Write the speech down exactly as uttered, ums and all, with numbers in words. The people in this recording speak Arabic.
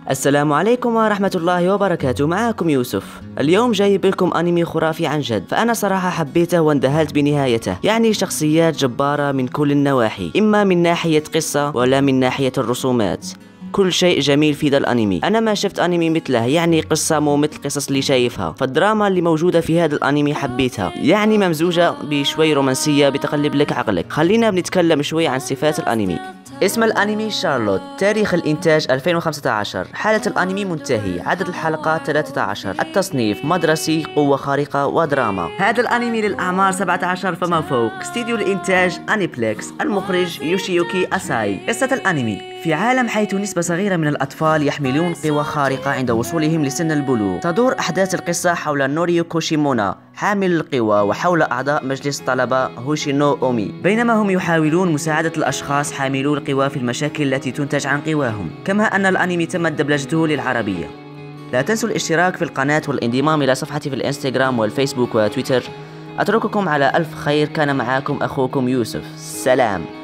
السلام عليكم ورحمة الله وبركاته. معاكم يوسف. اليوم جايب لكم أنمي خرافي عن جد، فأنا صراحة حبيته واندهلت بنهايته. يعني شخصيات جبارة من كل النواحي، إما من ناحية قصة ولا من ناحية الرسومات. كل شيء جميل في ذا الانمي. انا ما شفت انمي مثله، يعني قصة مو مثل القصص اللي شايفها. فالدراما اللي موجودة في هذا الانمي حبيتها، يعني ممزوجة بشوي رومانسية بتقلب لك عقلك. خلينا بنتكلم شوي عن صفات الانمي. اسم الانمي شارلوت، تاريخ الانتاج ألفين وخمسة عشر، حالة الانمي منتهي، عدد الحلقات ثلاثة عشر، التصنيف مدرسي، قوة خارقة ودراما. هذا الانمي للاعمار سبعة عشر فما فوق. استديو الانتاج انيبلكس، المخرج يوشيوكي اساي. قصة الانمي: في عالم حيث نسبة صغيرة من الأطفال يحملون قوى خارقة عند وصولهم لسن البلوغ، تدور أحداث القصة حول نوريو كوشيمونا حامل القوى وحول أعضاء مجلس طلبة هوشينو أومي، بينما هم يحاولون مساعدة الأشخاص حاملو القوى في المشاكل التي تنتج عن قواهم. كما أن الأنمي تمت دبلجته للعربية. لا تنسوا الاشتراك في القناة والانضمام إلى صفحتي في الانستغرام والفيسبوك وتويتر. أترككم على ألف خير. كان معاكم أخوكم يوسف. سلام.